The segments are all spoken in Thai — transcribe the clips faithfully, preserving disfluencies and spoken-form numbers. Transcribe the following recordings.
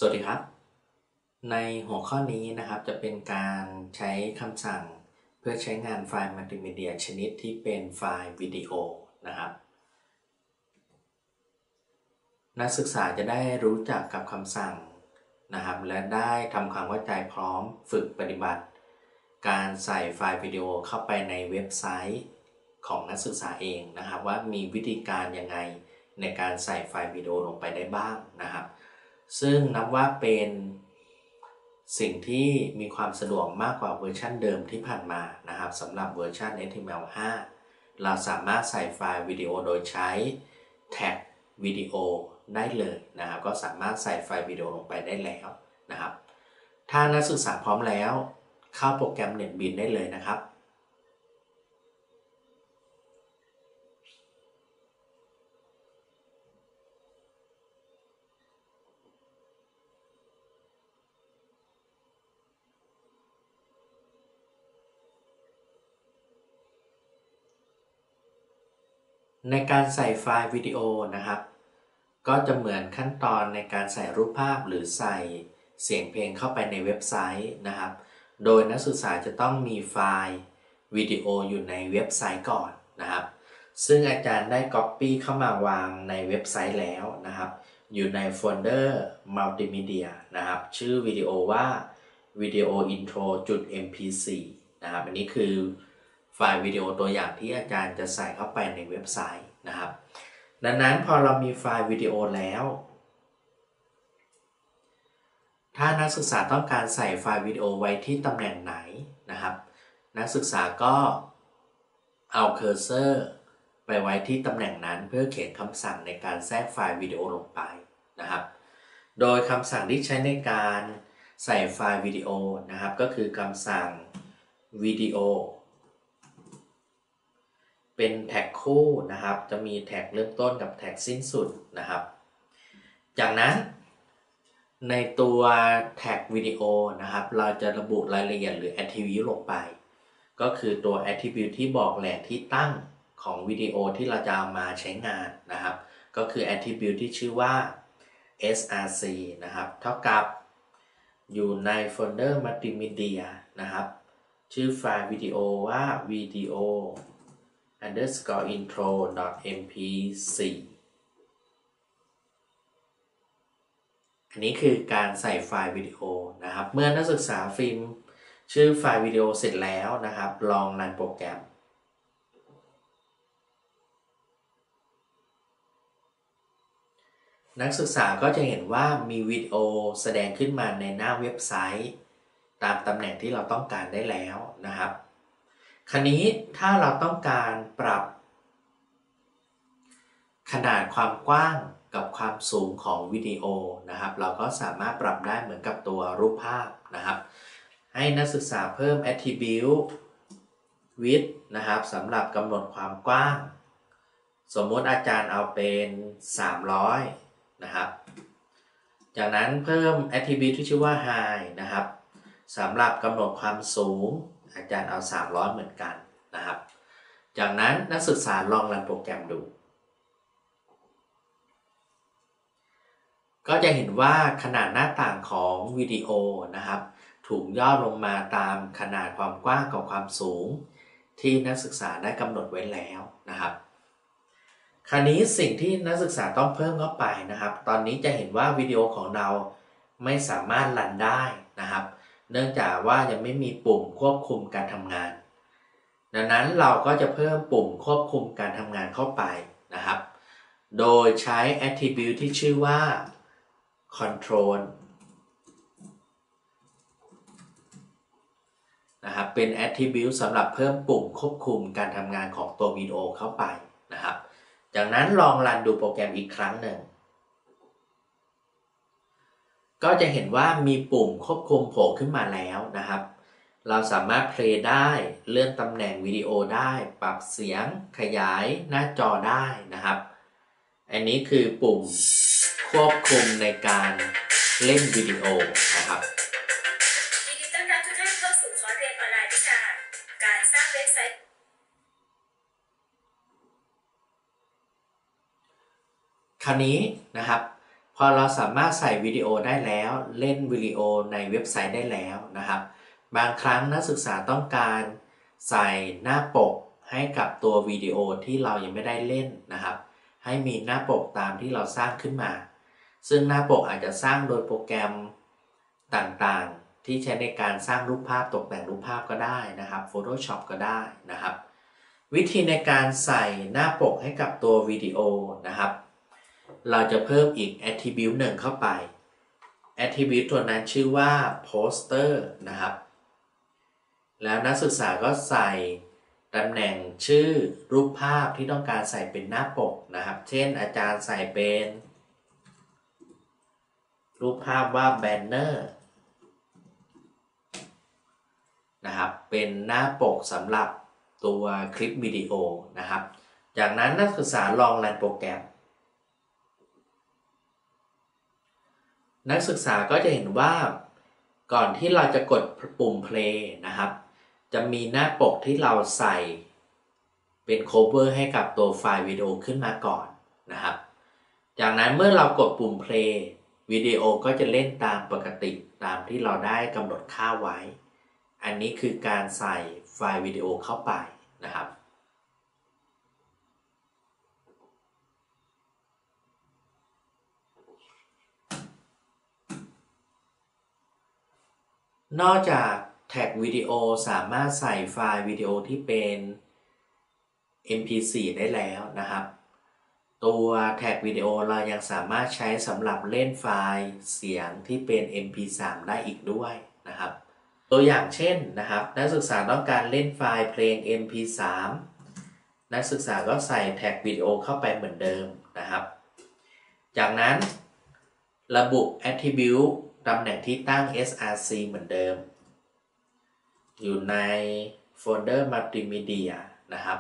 สวัสดีครับในหัวข้อนี้นะครับจะเป็นการใช้คำสั่งเพื่อใช้งานไฟล์มัลติมีเดียชนิดที่เป็นไฟล์วิดีโอนะครับนักศึกษาจะได้รู้จักกับคำสั่งนะครับและได้ทำความเข้าใจพร้อมฝึกปฏิบัติ การใส่ไฟล์วิดีโอเข้าไปในเว็บไซต์ของนักศึกษาเองนะครับว่ามีวิธีการยังไงในการใส่ไฟล์วิดีโอลงไปได้บ้างนะครับซึ่งนับว่าเป็นสิ่งที่มีความสะดวกมากกว่าเวอร์ชันเดิมที่ผ่านมานะครับสำหรับเวอร์ชัน เอช ที เอ็ม แอล ห้า เราสามารถใส่ไฟล์วิดีโอโดยใช้แท็กวิดีโอได้เลยนะครับก็สามารถใส่ไฟล์วิดีโอลงไปได้แล้วนะครับถ้านักศึกษาพร้อมแล้วเข้าโปรแกรม NetBeans ได้เลยนะครับในการใส่ไฟล์วิดีโอนะครับก็จะเหมือนขั้นตอนในการใส่รูปภาพหรือใส่เสียงเพลงเข้าไปในเว็บไซต์นะครับโดยนักศึกษาจะต้องมีไฟล์วิดีโออยู่ในเว็บไซต์ก่อนนะครับซึ่งอาจารย์ได้ Copy เข้ามาวางในเว็บไซต์แล้วนะครับอยู่ในโฟลเดอร์มัลติมีเดียนะครับชื่อวิดีโอว่า video intro จุด เอ็ม พี โฟร์ นะครับอันนี้คือไฟล์วิดีโอตัวอย่างที่อาจารย์จะใส่เข้าไปในเว็บไซต์นะครับดังนั้นพอเรามีไฟล์วิดีโอแล้วถ้านักศึกษาต้องการใส่ไฟล์วิดีโอไว้ที่ตำแหน่งไหนนะครับนักศึกษาก็เอาเคอร์เซอร์ไปไว้ที่ตำแหน่งนั้นเพื่อเขียนคำสั่งในการแทรกไฟล์วิดีโอลงไปนะครับโดยคำสั่งที่ใช้ในการใส่ไฟล์วิดีโอนะครับก็คือคำสั่งวิดีโอเป็นแท็กคู่นะครับจะมีแท็กเริ่มต้นกับแท็กสิ้นสุดนะครับจากนั้นในตัวแท็กวิดีโอนะครับเราจะระบุรายละเอียดหรือ attribute ลงไปก็คือตัว attribute ที่บอกแหล่งที่ตั้งของวิดีโอที่เราจะเอามาใช้งานนะครับก็คือ attribute ที่ชื่อว่า เอส อาร์ ซี นะครับเท่ากับอยู่ในโฟลเดอร์มัลติมีเดียนะครับชื่อไฟล์วิดีโอว่า video underscore intro dot เอ็ม พี โฟร์ อันนี้คือการใส่ไฟล์วิดีโอนะครับเมื่อนักศึกษาฟิล์มชื่อไฟล์วิดีโอเสร็จแล้วนะครับลองรันโปรแกรมนักศึกษาก็จะเห็นว่ามีวิดีโอแสดงขึ้นมาในหน้าเว็บไซต์ตามตำแหน่งที่เราต้องการได้แล้วนะครับคราวนี้ถ้าเราต้องการปรับขนาดความกว้างกับความสูงของวิดีโอนะครับเราก็สามารถปรับได้เหมือนกับตัวรูปภาพนะครับให้นักศึกษาเพิ่ม attribute width นะครับสำหรับกำหนดความกว้างสมมติอาจารย์เอาเป็นสามร้อยนะครับจากนั้นเพิ่ม attribute ที่ชื่อว่า high นะครับสำหรับกำหนดความสูงอาจารย์เอาสามร้อยเหมือนกันนะครับจากนั้นนักศึกษาลองรันโปรแกรมดูก็จะเห็นว่าขนาดหน้าต่างของวิดีโอนะครับถูกย่อลงมาตามขนาดความกว้างกับความสูงที่นักศึกษาได้กำหนดไว้แล้วนะครับคราวนี้สิ่งที่นักศึกษาต้องเพิ่มเข้าไปนะครับตอนนี้จะเห็นว่าวิดีโอของเราไม่สามารถรันได้นะครับเนื่องจากว่ายังไม่มีปุ่มควบคุมการทำงานดังนั้นเราก็จะเพิ่มปุ่มควบคุมการทำงานเข้าไปนะครับโดยใช้ attribute ที่ชื่อว่า control นะครับเป็น attribute สำหรับเพิ่มปุ่มควบคุมการทำงานของตัววิดีโอเข้าไปนะครับจากนั้นลองรันดูโปรแกรมอีกครั้งหนึ่งก็จะเห็นว่ามีปุ่มควบคุมโผล่ขึ้นมาแล้วนะครับเราสามารถเพลย์ได้เลื่อนตำแหน่งวิดีโอได้ปรับเสียงขยายหน้าจอได้นะครับอันนี้คือปุ่มควบคุมในการเล่นวิดีโอนะครับยินดีต้อนรับทุกท่านเข้าสู่คอร์สเรียนออนไลน์วิชาการสร้างเว็บไซต์คราวนี้นะครับพอเราสามารถใส่วิดีโอได้แล้วเล่นวิดีโอในเว็บไซต์ได้แล้วนะครับบางครั้งนักศึกษาต้องการใส่หน้าปกให้กับตัววิดีโอที่เรายังไม่ได้เล่นนะครับให้มีหน้าปกตามที่เราสร้างขึ้นมาซึ่งหน้าปกอาจจะสร้างโดยโปรแกรมต่างๆที่ใช้ในการสร้างรูปภาพตกแต่งรูปภาพก็ได้นะครับ Photoshop ก็ได้นะครับวิธีในการใส่หน้าปกให้กับตัววิดีโอนะครับเราจะเพิ่มอีก attribute หนึ่งเข้าไป attribute ตัวนั้นชื่อว่า poster นะครับแล้วนักศึกษาก็ใส่ตำแหน่งชื่อรูปภาพที่ต้องการใส่เป็นหน้าปกนะครับเช่นอาจารย์ใส่เป็นรูปภาพว่า banner นะครับเป็นหน้าปกสำหรับตัวคลิปวิดีโอนะครับจากนั้นนักศึกษาลองรันโปรแกรมนักศึกษาก็จะเห็นว่าก่อนที่เราจะกดปุ่ม play นะครับจะมีหน้าปกที่เราใส่เป็น cover ให้กับตัวไฟล์วิดีโอขึ้นมาก่อนนะครับจากนั้นเมื่อเรากดปุ่ม play วิดีโอก็จะเล่นตามปกติตามที่เราได้กำหนดค่าไว้อันนี้คือการใส่ไฟล์วิดีโอเข้าไปนะครับนอกจากแท็กวิดีโอสามารถใส่ไฟล์วิดีโอที่เป็น เอ็ม พี โฟร์ ได้แล้วนะครับตัวแท็กวิดีโอเรายังสามารถใช้สำหรับเล่นไฟล์เสียงที่เป็น เอ็ม พี ทรี ได้อีกด้วยนะครับตัวอย่างเช่นนะครับนักศึกษาต้องการเล่นไฟล์เพลง เอ็ม พี ทรี นักศึกษาก็ใส่แท็กวิดีโอเข้าไปเหมือนเดิมนะครับจากนั้นระบุ attribute ตำแหน่งที่ตั้ง เอส อาร์ ซี เหมือนเดิมอยู่ในโฟลเดอร์ Multimedia นะครับ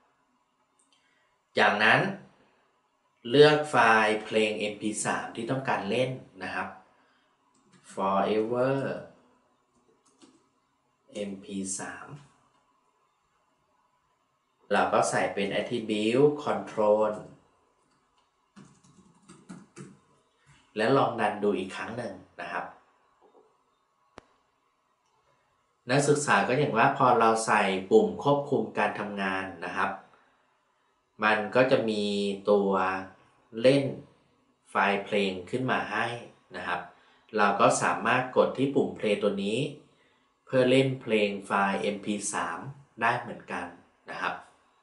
จากนั้นเลือกไฟล์เพลง เอ็ม พี ทรี ที่ต้องการเล่นนะครับ forever เอ็ม พี ทรี เราก็ใส่เป็น attribute control และลองดันดูอีกครั้งหนึ่งนะครับนักศึกษาก็เห็นว่าพอเราใส่ปุ่มควบคุมการทำงานนะครับมันก็จะมีตัวเล่นไฟล์เพลงขึ้นมาให้นะครับเราก็สามารถกดที่ปุ่ม play ตัวนี้เพื่อเล่นเพลงไฟล์ เอ็ม พี ทรี ได้เหมือนกันนะครับ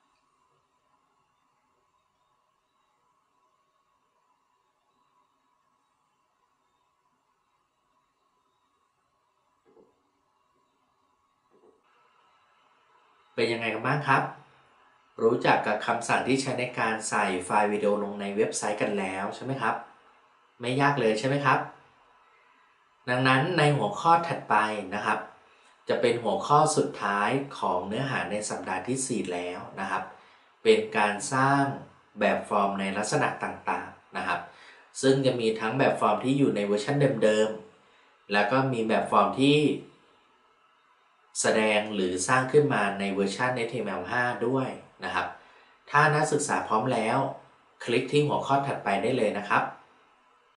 เป็นยังไงกันบ้างครับรู้จักกับคำสั่งที่ใช้ในการใส่ไฟล์วิดีโอลงในเว็บไซต์กันแล้วใช่ไหมครับไม่ยากเลยใช่ไหมครับดังนั้นในหัวข้อถัดไปนะครับจะเป็นหัวข้อสุดท้ายของเนื้อหาในสัปดาห์ที่สี่แล้วนะครับเป็นการสร้างแบบฟอร์มในลักษณะต่างๆนะครับซึ่งจะมีทั้งแบบฟอร์มที่อยู่ในเวอร์ชันเดิมๆแล้วก็มีแบบฟอร์มที่แสดงหรือสร้างขึ้นมาในเวอร์ชัน เอช ที เอ็ม แอล ห้า ด้วยนะครับถ้านักศึกษาพร้อมแล้วคลิกที่หัวข้อถัดไปได้เลยนะครับ